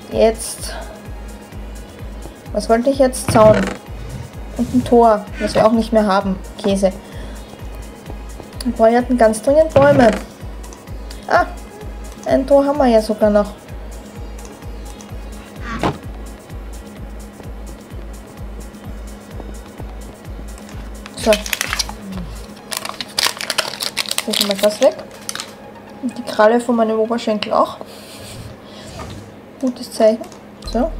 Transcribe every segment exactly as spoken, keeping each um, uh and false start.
Jetzt. Was wollte ich jetzt? Zaun. Und ein Tor, was wir auch nicht mehr haben. Käse. Wir hatten ganz dringend Bäume. Ah, ein Tor haben wir ja sogar noch. So. Jetzt nehmen wir das weg. Und die Kralle von meinem Oberschenkel auch. Gutes Zeichen. So.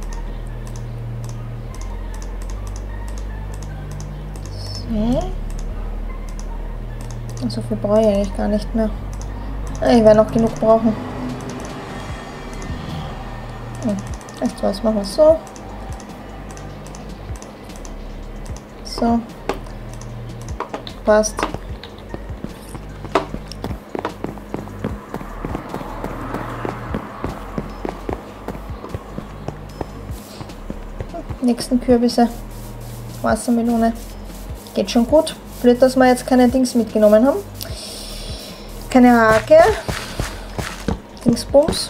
So. Und so viel brauche ich eigentlich gar nicht mehr. Ich werde noch genug brauchen. Hm. Weißt du was, machen wir so. So. Passt. Nächsten Kürbisse. Wassermelone. Geht schon gut. Blöd, dass wir jetzt keine Dings mitgenommen haben. Keine Hake. Dingsbums.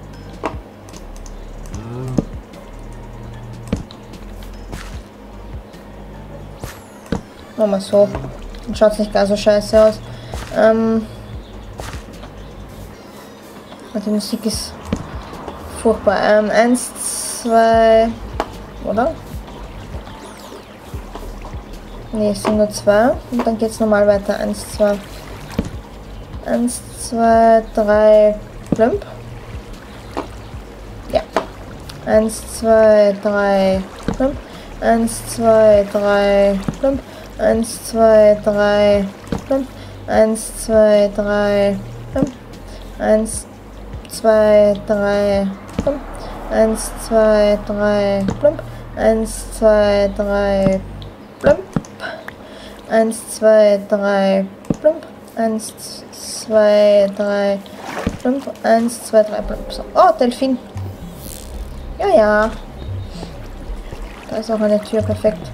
Machen wir so. Dann schaut es nicht gar so scheiße aus. Ähm die Musik ist furchtbar. Ähm, eins, zwei, oder? Ne, es sind nur zwei. Und dann geht es normal weiter. Eins, zwei. Eins, zwei, drei. Plump. Ja. Eins, zwei, drei. Plump. Eins, zwei, drei. Plump. Eins, zwei, drei. Plump. Eins, zwei, drei. Plump. Eins, zwei, drei. Plump. Eins, zwei, drei. Plump. Eins, zwei, drei. Plump. Eins, zwei, drei, plump. Eins, zwei, drei, plump. Eins, zwei, drei, plump. So. Oh, Delfin. Ja, ja. Da ist auch eine Tür, perfekt.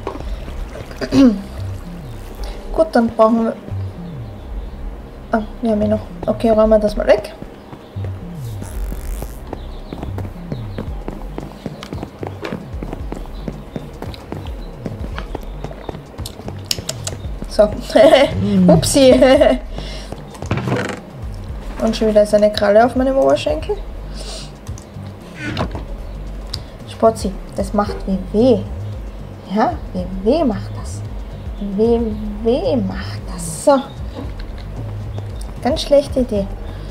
Gut, dann brauchen wir... Ah, wir haben hier noch... Okay, räumen wir das mal weg. So. Upsi. Und schon wieder ist eine Kralle auf meinem Oberschenkel. Spotzi, das macht wie weh. Ja, wie weh macht das. Wie weh macht das. So. Ganz schlechte Idee.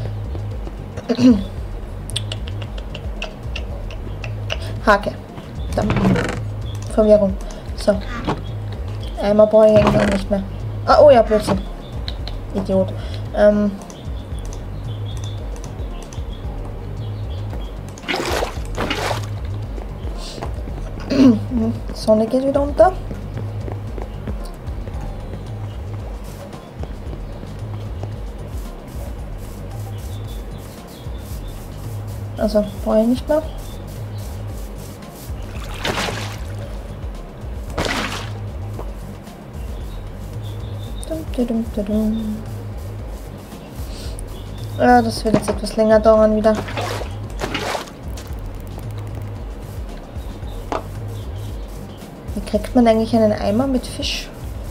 Hake. Da. Verwirrung. So. Einmal brauche ich irgendwann nicht mehr. Ah, oh ja, Blödsinn. Idiot. Ähm. Sonne geht wieder unter. Also, brauche ich nicht mehr. Ja, das wird jetzt etwas länger dauern wieder. Wie kriegt man eigentlich einen Eimer mit Fisch?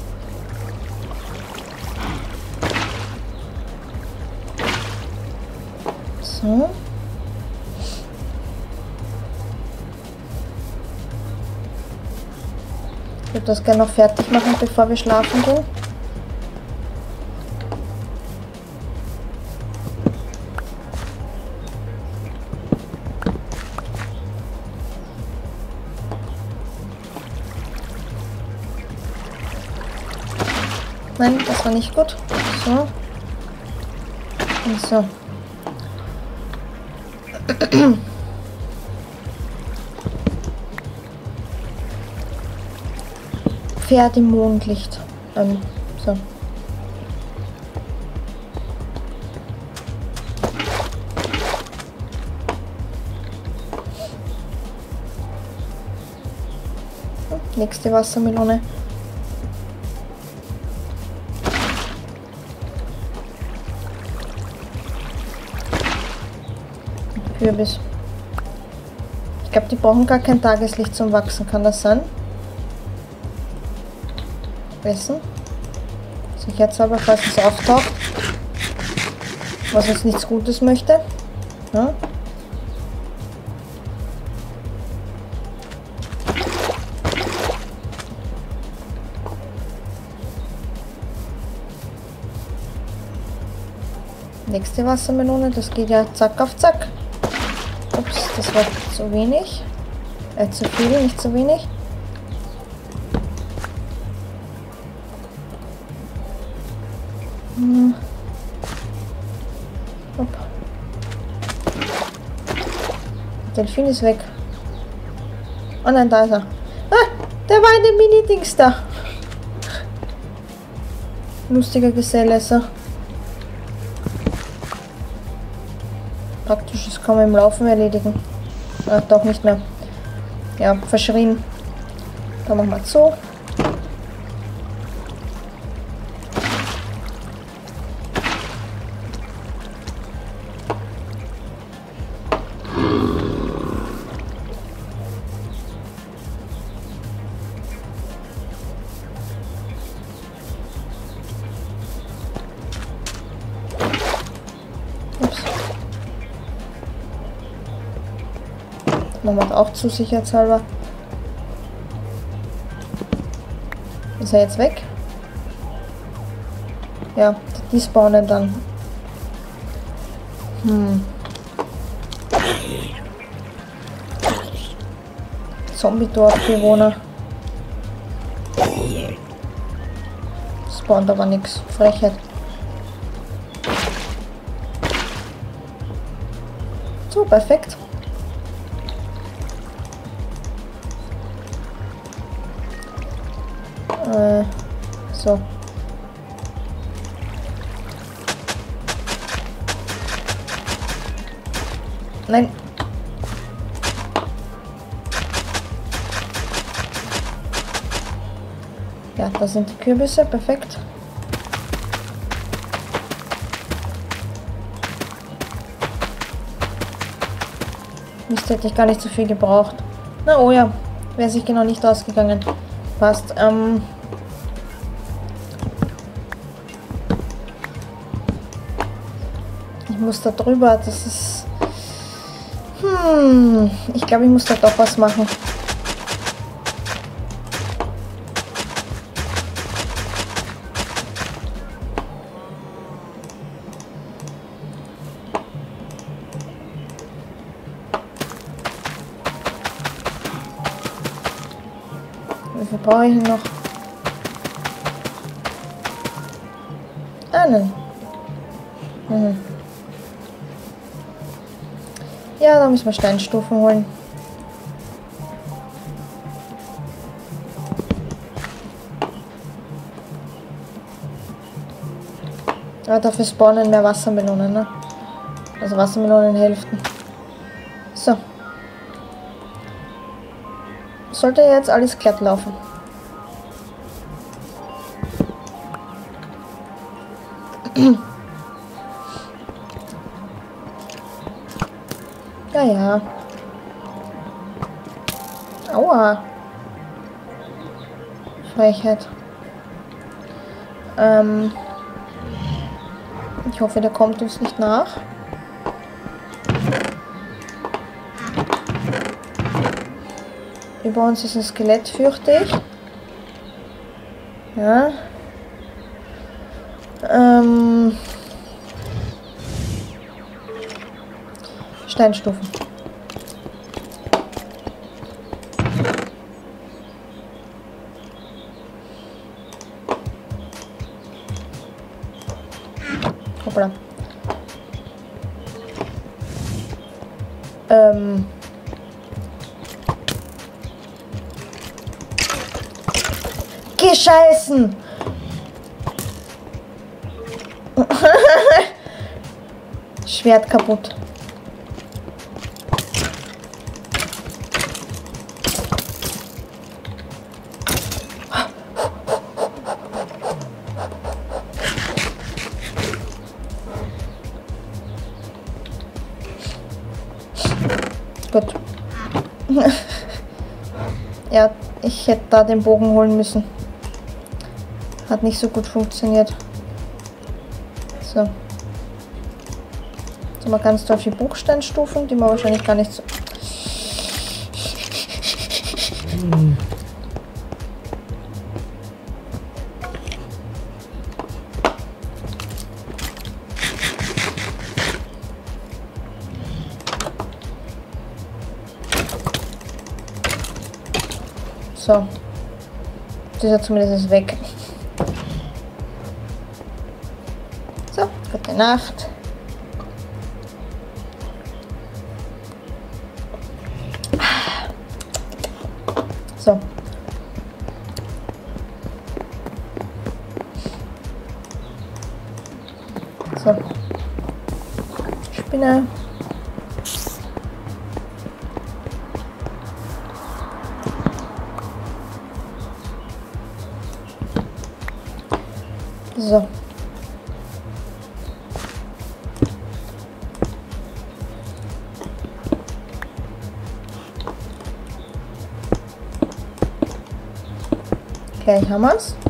So. Ich würde das gerne noch fertig machen, bevor wir schlafen gehen. Nein, das war nicht gut. So. Und so. Pferd im Mondlicht. Ähm, so. Nächste Wassermelone. Kürbis. Ich glaube, die brauchen gar kein Tageslicht zum Wachsen. Kann das sein? Essen. Sicherheitshalber, falls es auftaucht. Was uns nichts Gutes möchte. Ja. Nächste Wassermelone, das geht ja zack auf zack. Ups, das war zu wenig. Äh, zu viel, nicht zu wenig. Hm. Hopp. Delfin ist weg. Oh nein, da ist er. Ah, der war in dem Mini-Dings da. Lustiger Geselle ist er. Praktisch, das kann man im Laufen erledigen. Ach, doch nicht mehr. Ja, verschrien. Da machen wir zu. Machen wir auch zu, sicherheitshalber. Ist er jetzt weg? Ja, die spawnen dann. Hm. Zombie-Dorfbewohner. Spawnt aber nichts. Frechheit. So, perfekt. Äh, so. Nein. Ja, da sind die Kürbisse, perfekt. Mist, hätte ich gar nicht so viel gebraucht. Na oh ja, wäre sich genau nicht ausgegangen. Passt. Ähm ich muss da drüber, das ist... Hm, ich glaube, ich muss da doch was machen. Wie viel brauche ich noch? Einen. Mhm. Ja, da müssen wir Steinstufen holen. Aber dafür spawnen mehr Wassermelonen, ne? Also Wassermelonenhälften. So. Sollte jetzt alles glatt laufen. Ja, ja. Aua. Frechheit. Ähm. Ich hoffe, der kommt uns nicht nach. Über uns ist ein Skelett, fürchte ich. Ja. Ähm. Steinstufen. Hoppla. Ähm. Gescheißen! Schwert kaputt. Gut. Ja, ich hätte da den Bogen holen müssen. Hat nicht so gut funktioniert. So. Jetzt haben wir ganz toll die Buchsteinstufen, die man wahrscheinlich gar nicht so... Hm. So. Das ist ja zumindest weg. So, gute Nacht. So. So. Spinne. So. Gleich haben wir es.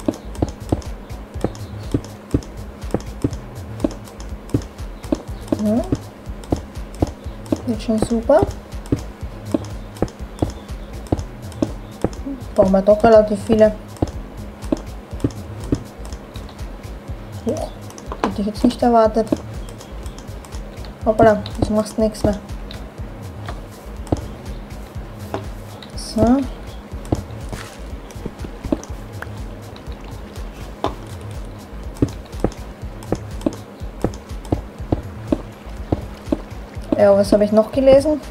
Ja. Wird schon super. Brauchen wir doch relativ viele. Huch, hätte ich jetzt nicht erwartet. Hoppala, das machst nichts mehr. So. Ja, was habe ich noch gelesen?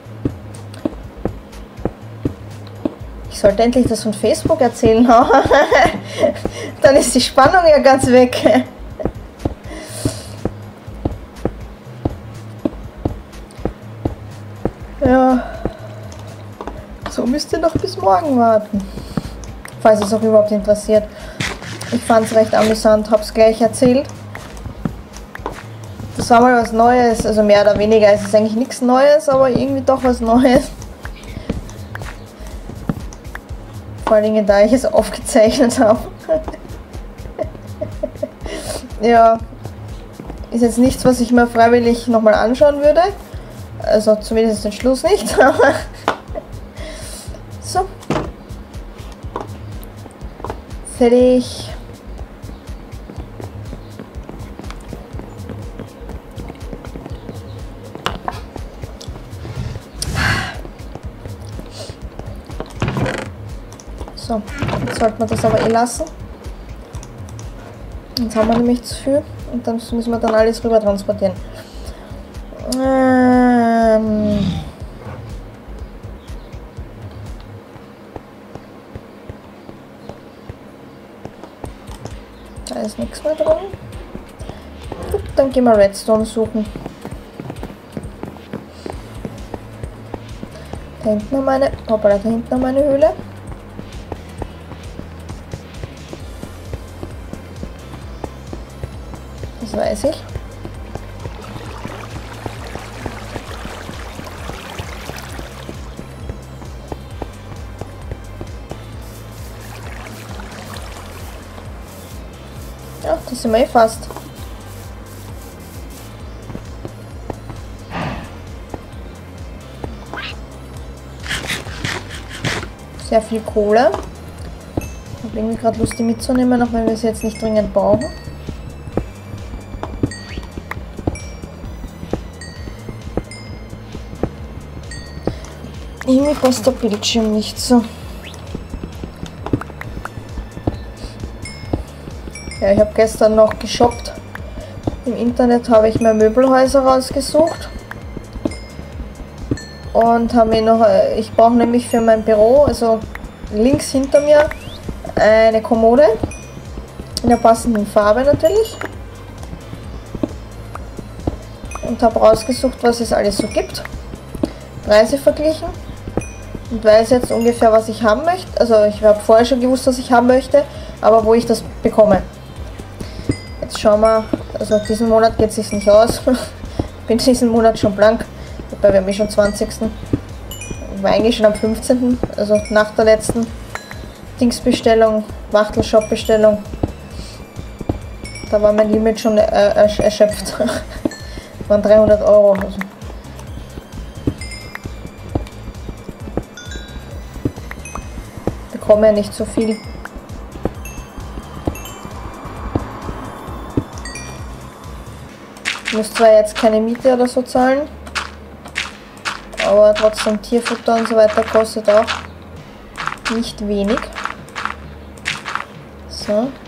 Ich sollte endlich das von Facebook erzählen. Dann ist die Spannung ja ganz weg. Ja. So müsst ihr noch bis morgen warten. Falls es auch überhaupt interessiert. Ich fand es recht amüsant, habe es gleich erzählt. Das war mal was Neues, also mehr oder weniger. Es ist eigentlich nichts Neues, aber irgendwie doch was Neues. Vor allen Dingen, da ich es aufgezeichnet habe. Ja, ist jetzt nichts, was ich mir freiwillig nochmal anschauen würde. Also zumindest den Schluss nicht. So. Fertig. So, jetzt sollte man das aber eh lassen. Jetzt haben wir nämlich zu viel und dann müssen wir dann alles rüber transportieren. Ähm da ist nichts mehr drin. Gut, dann gehen wir Redstone suchen. Da hinten haben wir eine, hoppala, da hinten haben wir eine Höhle. Das weiß ich. Ja, das sind wir eh fast. Sehr viel Kohle. Ich habe irgendwie gerade Lust, die mitzunehmen, auch wenn wir sie jetzt nicht dringend brauchen. Irgendwie passt der Bildschirm nicht so. Ja, ich habe gestern noch geshoppt. Im Internet habe ich mir Möbelhäuser rausgesucht. Und habe mir noch, ich brauche nämlich für mein Büro, also links hinter mir, eine Kommode. In der passenden Farbe natürlich. Und habe rausgesucht, was es alles so gibt. Preise verglichen. Und weiß jetzt ungefähr, was ich haben möchte. Also ich habe vorher schon gewusst, was ich haben möchte, aber wo ich das bekomme. Jetzt schauen wir, also diesen Monat geht es sich nicht aus. Ich bin diesen Monat schon blank. Dabei wäre mir schon zwanzigsten war eigentlich schon am fünfzehnten Also nach der letzten Dingsbestellung, Wachtel-Shop-Bestellung. Da war mein Limit schon äh, erschöpft. Waren dreihundert Euro. Also. Bekomme ja nicht so viel. Ich muss zwar jetzt keine Miete oder so zahlen, aber trotzdem Tierfutter und so weiter kostet auch nicht wenig. So.